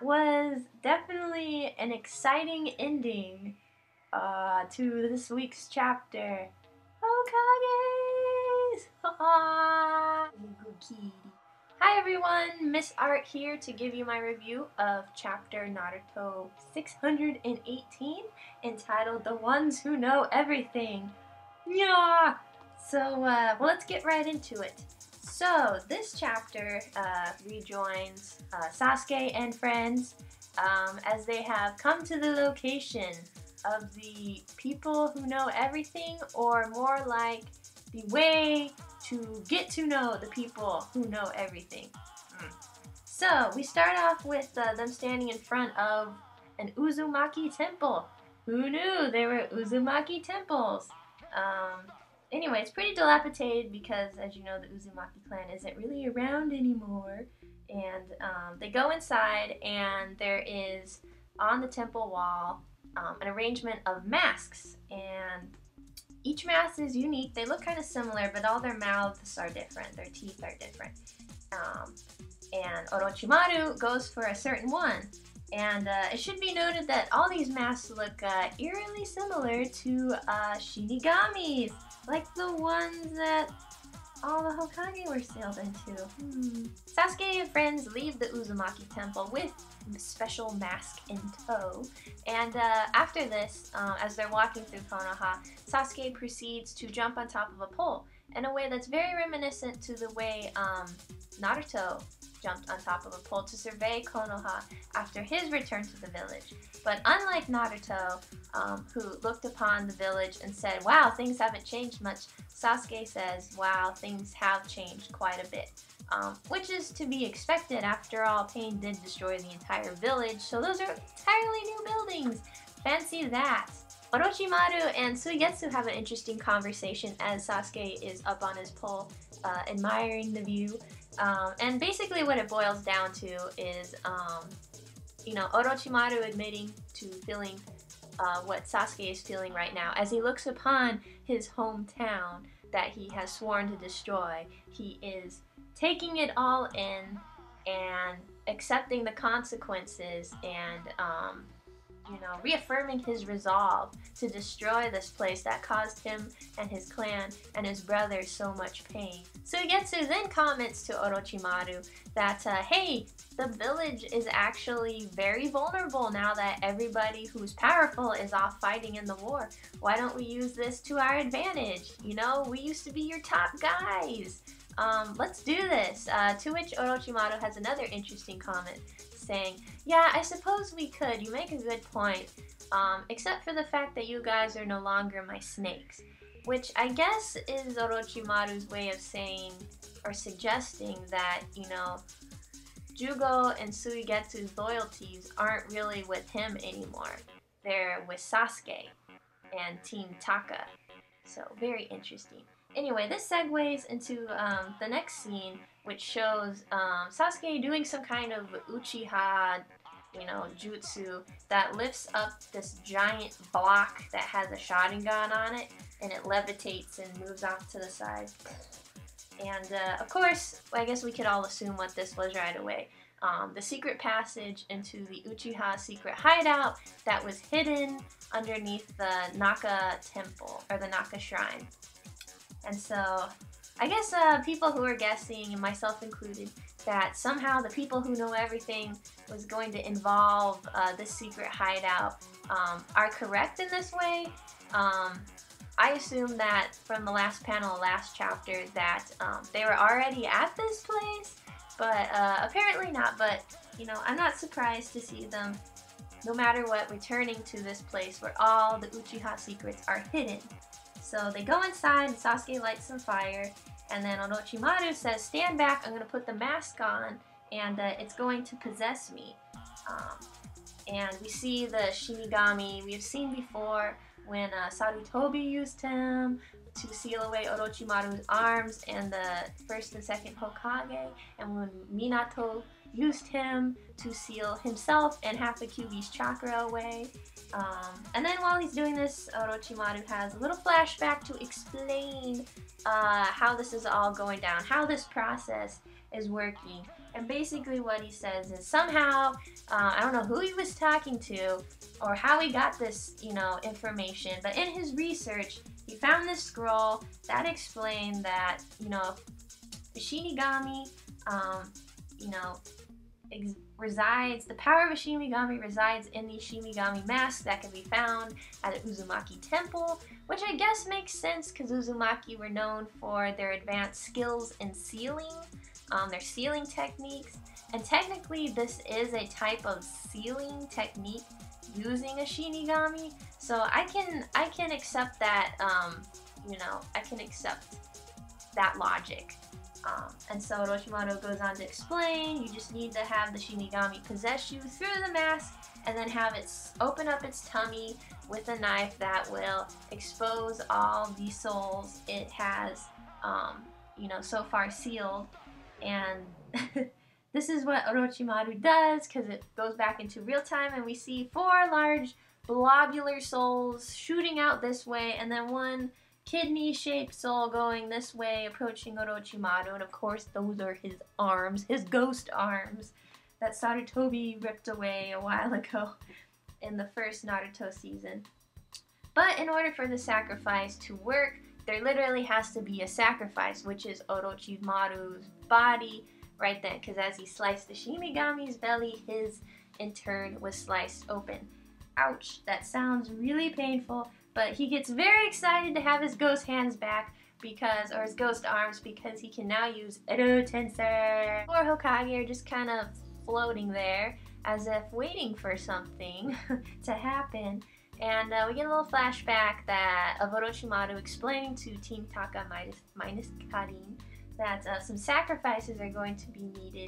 was definitely an exciting ending to this week's chapter. Hokages! Good kitty. Hi everyone, Miss Art here to give you my review of chapter Naruto 618, entitled The Ones Who Know Everything. Yeah! So, well, let's get right into it. So, this chapter rejoins Sasuke and friends as they have come to the location of the people who know everything, or more like the way to get to know the people who know everything. So, we start off with them standing in front of an Uzumaki temple. Who knew there were Uzumaki temples? Anyway, it's pretty dilapidated because, as you know, the Uzumaki clan isn't really around anymore. And they go inside, and there is, on the temple wall, an arrangement of masks. And each mask is unique. They look kind of similar, but all their mouths are different. Their teeth are different. And Orochimaru goes for a certain one. And it should be noted that all these masks look eerily similar to Shinigamis, like the ones that all the Hokage were sailed into. Sasuke and friends leave the Uzumaki temple with a special mask in tow. And after this, as they're walking through Konoha, Sasuke proceeds to jump on top of a pole in a way that's very reminiscent to the way Naruto jumped on top of a pole to survey Konoha after his return to the village. But unlike Naruto, who looked upon the village and said, "Wow, things haven't changed much," Sasuke says, "Wow, things have changed quite a bit." Which is to be expected. After all, Pain did destroy the entire village, so those are entirely new buildings. Fancy that. Orochimaru and Suigetsu have an interesting conversation as Sasuke is up on his pole, admiring the view. And basically what it boils down to is, Orochimaru admitting to feeling what Sasuke is feeling right now. As he looks upon his hometown that he has sworn to destroy, he is taking it all in and accepting the consequences and, reaffirming his resolve to destroy this place that caused him and his clan and his brothers so much pain. Suigetsu then comments to Orochimaru that, hey, the village is actually very vulnerable now that everybody who's powerful is off fighting in the war. Why don't we use this to our advantage? We used to be your top guys. Let's do this. To which Orochimaru has another interesting comment, saying, "Yeah, I suppose we could. You make a good point. Except for the fact that you guys are no longer my snakes." Which I guess is Orochimaru's way of saying or suggesting that, Jugo and Suigetsu's loyalties aren't really with him anymore. They're with Sasuke and Team Taka. So, very interesting. Anyway, this segues into the next scene, which shows Sasuke doing some kind of Uchiha, jutsu that lifts up this giant block that has a Sharingan on it, and it levitates and moves off to the side. And, of course, I guess we could all assume what this was right away. The secret passage into the Uchiha secret hideout that was hidden underneath the Naka temple, or the Naka shrine. And so, I guess people who are guessing, and myself included, that somehow the people who know everything was going to involve this secret hideout are correct in this way. I assume that from the last panel, last chapter, that they were already at this place, but apparently not. But, I'm not surprised to see them, no matter what, returning to this place where all the Uchiha secrets are hidden. So they go inside and Sasuke lights some fire, and then Orochimaru says, "Stand back, I'm going to put the mask on, and it's going to possess me." And we see the Shinigami we have seen before when Sarutobi used him, to seal away Orochimaru's arms and the first and second Hokage, and when Minato used him to seal himself and half of Kyuubi's chakra away. And then while he's doing this, Orochimaru has a little flashback to explain how this is all going down, how this process is working. And basically what he says is somehow, I don't know who he was talking to or how he got this, information, but in his research, he found this scroll that explained that, the Shinigami, resides, the power of a Shinigami resides in the Shinigami mask that can be found at the Uzumaki Temple, which I guess makes sense because Uzumaki were known for their advanced skills in sealing, their sealing techniques, and technically this is a type of sealing technique using a Shinigami, so I can accept that, I can accept that logic. And so Orochimaru goes on to explain, you just need to have the Shinigami possess you through the mask and then have it open up its tummy with a knife that will expose all the souls it has, so far sealed. And this is what Orochimaru does because it goes back into real time and we see 4 large blobular souls shooting out this way and then 1 kidney-shaped soul going this way, approaching Orochimaru, and of course those are his arms, his ghost arms that Sarutobi ripped away a while ago in the first Naruto season. But in order for the sacrifice to work, there literally has to be a sacrifice, which is Orochimaru's body right then, because as he sliced the Shinigami's belly, his in turn was sliced open. Ouch, that sounds really painful. But he gets very excited to have his ghost hands back or his ghost arms because he can now use Edo Tensei. Poor Hokage are just kind of floating there as if waiting for something to happen. And we get a little flashback of Orochimaru explaining to Team Taka minus Karin that some sacrifices are going to be needed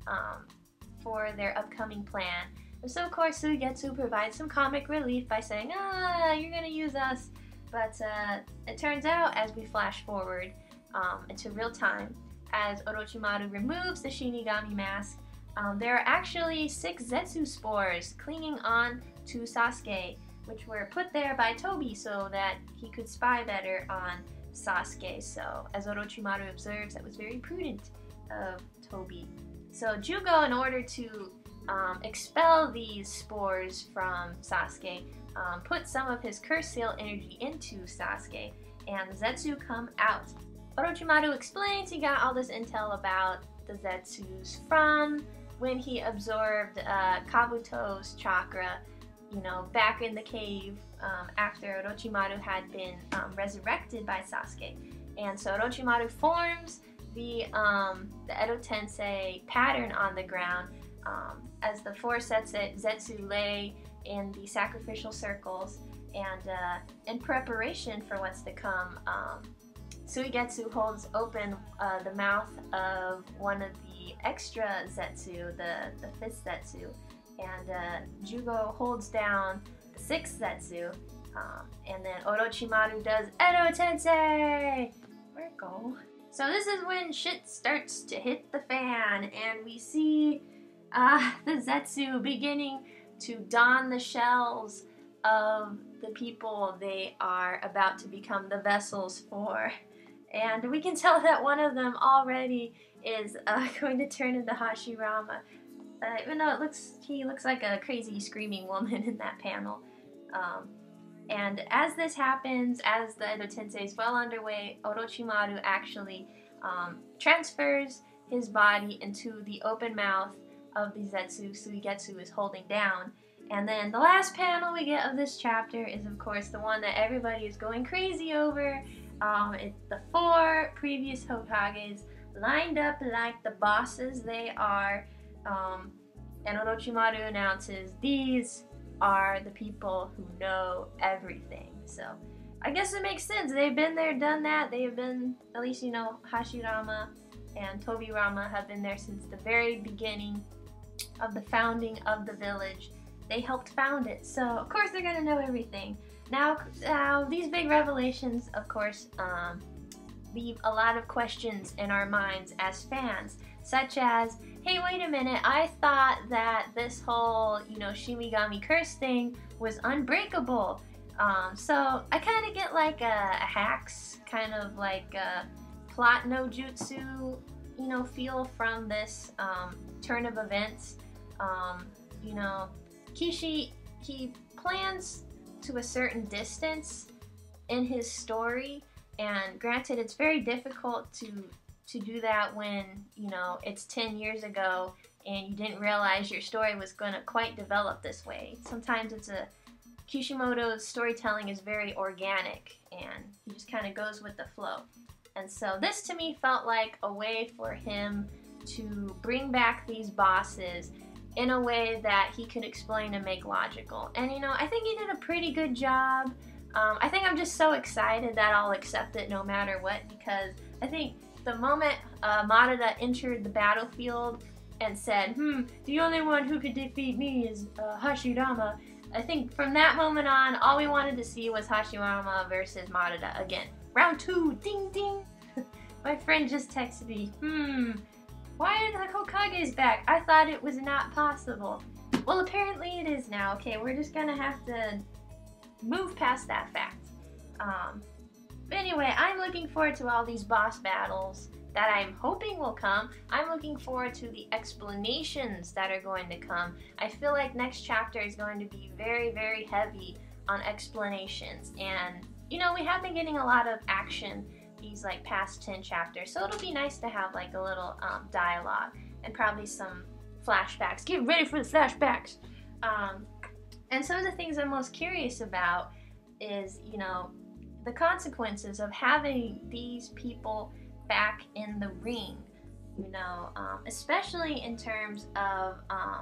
for their upcoming plan. And so of course Suigetsu provides some comic relief by saying, you're gonna use us. But it turns out, as we flash forward into real time, as Orochimaru removes the Shinigami mask, there are actually 6 Zetsu spores clinging on to Sasuke, which were put there by Tobi so that he could spy better on Sasuke. So as Orochimaru observes, that was very prudent of Tobi. So Jugo, in order to expel these spores from Sasuke, put some of his curse seal energy into Sasuke, and the Zetsu come out. Orochimaru explains he got all this intel about the Zetsus from when he absorbed Kabuto's chakra, back in the cave after Orochimaru had been resurrected by Sasuke. And so Orochimaru forms the Edo Tensei pattern on the ground as the 4 Zetsu lay in the sacrificial circles, and in preparation for what's to come, Suigetsu holds open the mouth of one of the extra Zetsu, the 5th Zetsu, and Jugo holds down the 6th Zetsu, and then Orochimaru does Edo Tensei! Where'd it go? So this is when shit starts to hit the fan, and we see the Zetsu beginning to don the shells of the people they are about to become the vessels for. And we can tell that one of them already is going to turn into Hashirama, even though he looks like a crazy screaming woman in that panel. And as this happens, as the Edo Tensei is well underway, Orochimaru actually transfers his body into the open mouth of the Zetsu Suigetsu is holding down. And then the last panel we get of this chapter is, of course, the one that everybody is going crazy over. It's the 4 previous Hokages lined up like the bosses they are. And Orochimaru announces, these are the people who know everything. So I guess it makes sense. They've been there, done that. They have been, at least, Hashirama and Tobirama have been there since the very beginning of the founding of the village. They helped found it, so of course they're gonna know everything. Now, these big revelations, of course, leave a lot of questions in our minds as fans, such as, hey, wait a minute, I thought that this whole, Shimigami curse thing was unbreakable. So I kind of get like a hacks, kind of like a plot no jutsu, feel from this turn of events. Kishi, he plans to a certain distance in his story, and granted, it's very difficult to do that when, it's 10 years ago and you didn't realize your story was going to quite develop this way. Sometimes Kishimoto's storytelling is very organic and he just kind of goes with the flow. And so this to me felt like a way for him to bring back these bosses in a way that he could explain and make logical. And I think he did a pretty good job. I think I'm just so excited that I'll accept it no matter what, because I think the moment Madara entered the battlefield and said, the only one who could defeat me is Hashirama, I think from that moment on, all we wanted to see was Hashirama versus Madara again. Round 2, ding ding! My friend just texted me, why are the Hokages back? I thought it was not possible. Well, apparently it is now. Okay, we're just gonna have to move past that fact. But anyway, I'm looking forward to all these boss battles that I'm hoping will come. I'm looking forward to the explanations that are going to come. I feel like next chapter is going to be very, very heavy on explanations. And, we have been getting a lot of action these past 10 chapters, so it'll be nice to have like a little dialogue and probably some flashbacks. Get ready for the flashbacks! And some of the things I'm most curious about is, the consequences of having these people back in the ring, especially in terms of,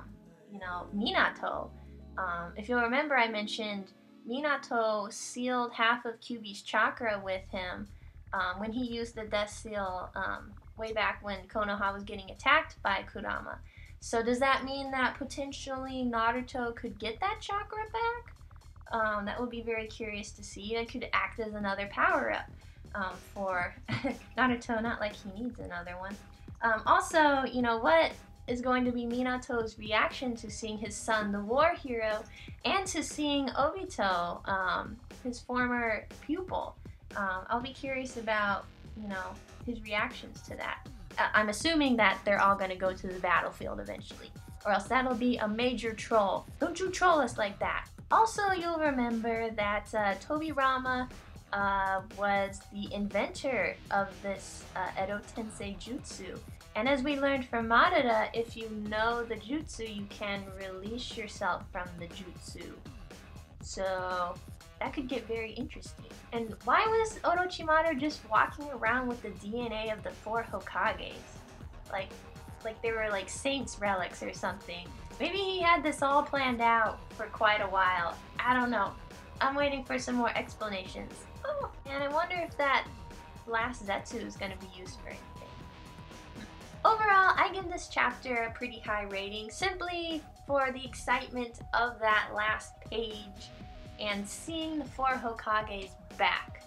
Minato. If you'll remember, I mentioned Minato sealed half of Kyuubi's chakra with him when he used the Death Seal way back when Konoha was getting attacked by Kurama. So does that mean that potentially Naruto could get that chakra back? That would be very curious to see. It could act as another power-up for Naruto, not like he needs another one. Also, what is going to be Minato's reaction to seeing his son, the war hero, and to seeing Obito, his former pupil? I'll be curious about, his reactions to that. I'm assuming that they're all going to go to the battlefield eventually, or else that'll be a major troll. Don't you troll us like that. Also, you'll remember that Tobirama was the inventor of this Edo Tensei Jutsu. And as we learned from Madara, if you know the jutsu, you can release yourself from the jutsu. So that could get very interesting. And why was Orochimaru just walking around with the DNA of the 4 Hokages? Like they were like saints' relics or something. Maybe he had this all planned out for quite a while. I don't know. I'm waiting for some more explanations. Oh, and I wonder if that last Zetsu is going to be used for anything. Overall, I give this chapter a pretty high rating, simply for the excitement of that last page and seeing the 4 Hokages back.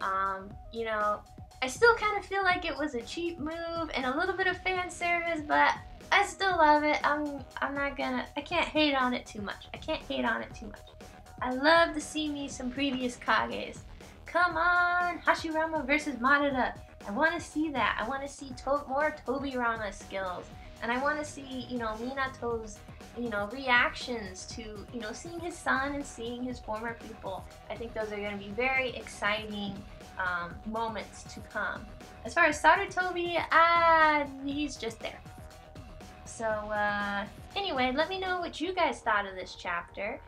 I still kind of feel like it was a cheap move and a little bit of fan service, but I still love it. I can't hate on it too much. I love to see me some previous Kages. Come on, Hashirama versus Madara. I want to see that. I want to see more Tobirama skills. And I want to see, Minato's, reactions to, seeing his son and seeing his former pupil. I think those are going to be very exciting moments to come. As far as Sarutobi, he's just there. So, anyway, let me know what you guys thought of this chapter.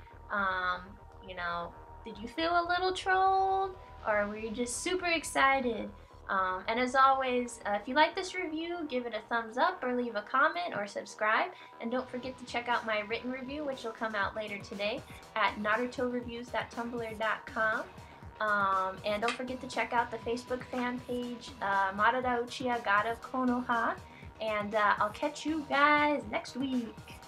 Did you feel a little trolled? Or were you just super excited? And as always, if you like this review, give it a thumbs up or leave a comment or subscribe. And don't forget to check out my written review, which will come out later today at narutoreviews.tumblr.com. And don't forget to check out the Facebook fan page, Madara Uchiha God of Konoha. And I'll catch you guys next week.